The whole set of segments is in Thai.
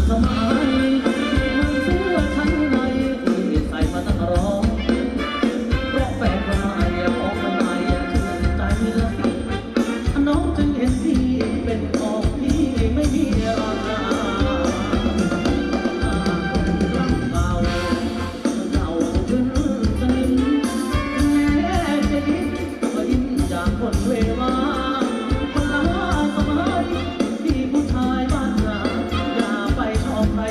สมัยมันเสื้อชั้นในที่ใส่มาตั้งร้อยเพราะแฟนใหม่ออกมาใหม่ชื่นใจละสิน้องจึงเห็นพี่เป็นของพี่ไม่มีราคาเก่าเก่าขึ้นสนิมแม้จะยิ้มก็ยิ้มจากคนเววาคนละสมัยที่ผู้ชายบ้านนาอย่าไปชอบใคร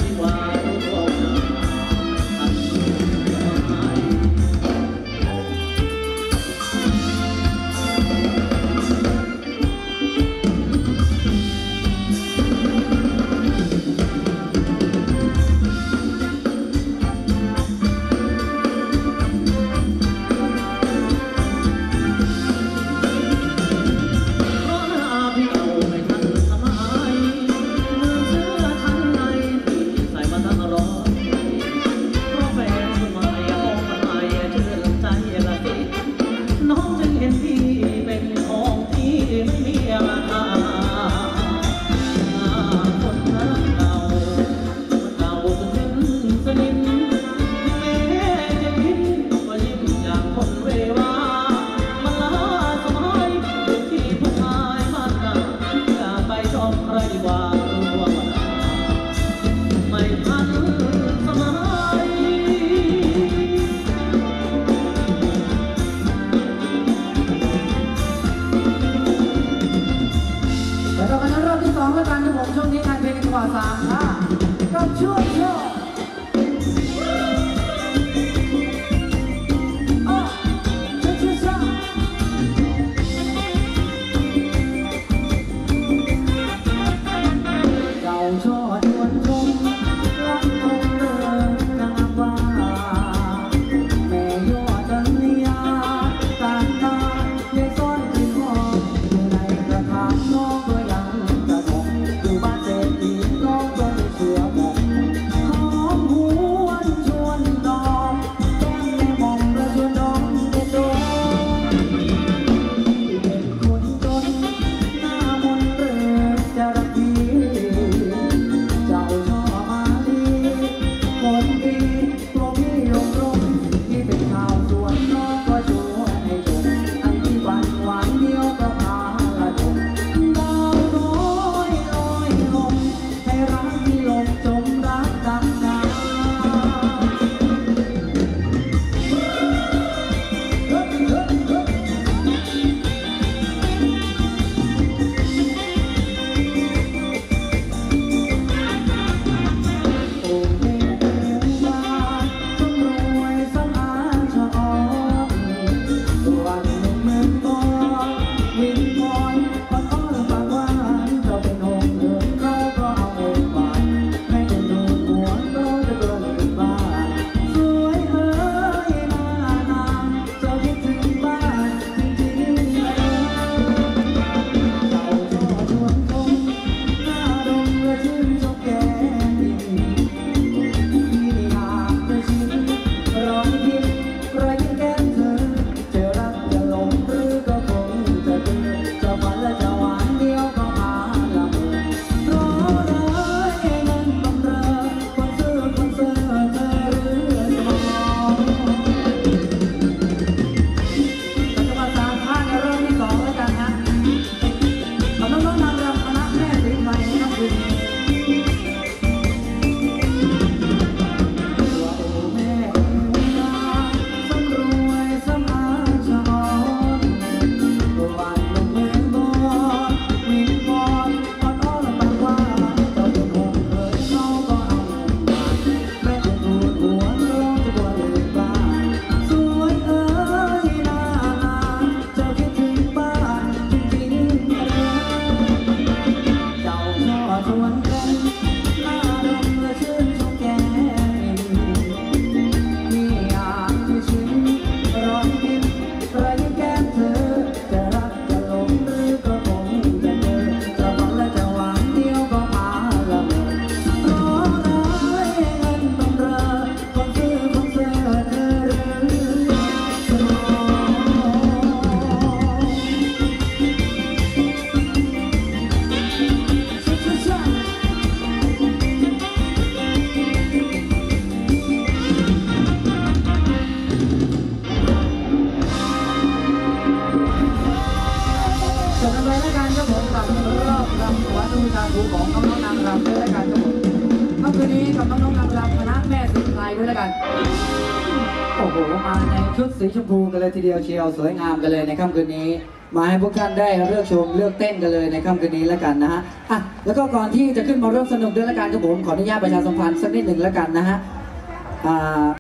ราครูของน้องๆนางรำด้วยแล้วกันครับผมเมื่อคืนนี้กับน้องๆนางรำคณะแม่สิงห์ไทยด้วยแล้วกันโอ้โหมาในชุดสีชมพูกันเลยทีเดียวเชียวสวยงามกันเลยในค่ำคืนนี้มาให้พวกท่านได้เลือกชมเลือกเต้นกันเลยในค่ำคืนนี้แล้วกันนะฮะอ่ะแล้วก็ก่อนที่จะขึ้นมาร่วมสนุกด้วยแล้วกันครับผมขออนุญาตประชาสัมพันธ์สักนิดหนึ่งแล้วกันนะฮะ